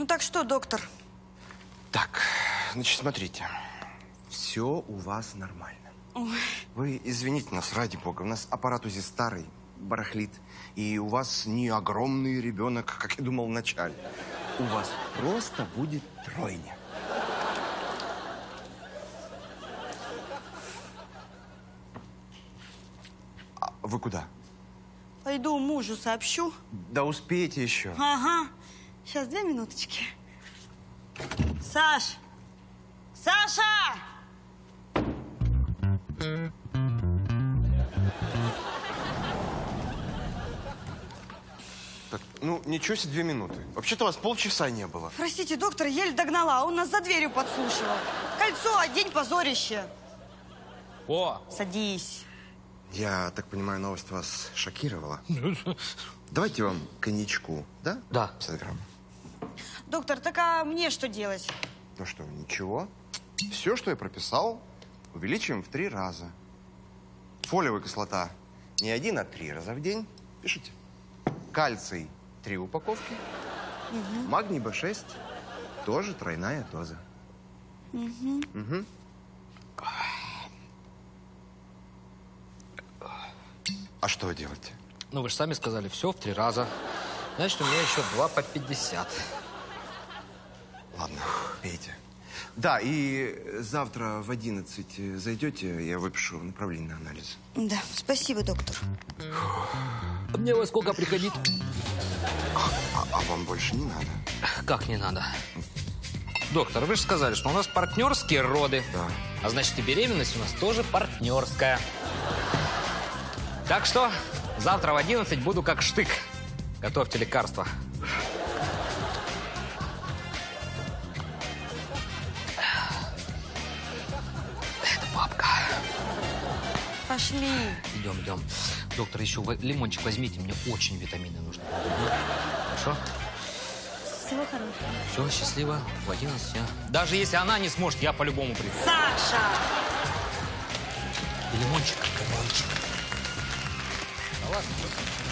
Ну так что, доктор? Так, значит, смотрите. Все у вас нормально. Ой. Вы извините нас, ради бога. У нас аппарат УЗИ старый, барахлит. И у вас не огромный ребенок, как я думал вначале. У вас просто будет тройня. А вы куда? Пойду мужу сообщу. Да успеете еще. Ага. Сейчас, 2 минуточки. Саш! Саша! Так, ну, ничего себе 2 минуты. Вообще-то вас полчаса не было. Простите, доктор, еле догнала. Он нас за дверью подслушивал. Кольцо, одень, позорище. О! Садись. Я так понимаю, новость вас шокировала. Давайте вам коньячку, да? Да. 50 грамм. Доктор, так а мне что делать? Ну что, ничего. Все, что я прописал, увеличиваем в 3 раза. Фолиевая кислота не 1, а 3 раза в день. Пишите. Кальций 3 упаковки. Магний B6 тоже тройная доза. А что вы делаете? Ну, вы же сами сказали, все в 3 раза. Значит, у меня еще 2 по 50. Ладно, пейте. Да, и завтра в 11 зайдете, я выпишу направление на анализ. Да, спасибо, доктор. А мне во сколько приходить? А вам больше не надо? Как не надо? Доктор, вы же сказали, что у нас партнерские роды. Да. А значит, и беременность у нас тоже партнерская. Так что завтра в 11 буду как штык. Готовьте лекарства. Это папка. Пошли. Идем, идем. Доктор, еще лимончик возьмите, мне очень витамины нужны. Хорошо? Всего хорошего. Все, счастливо. В 11 я... Даже если она не сможет, я по-любому приду. Саша! И лимончик. Да ладно.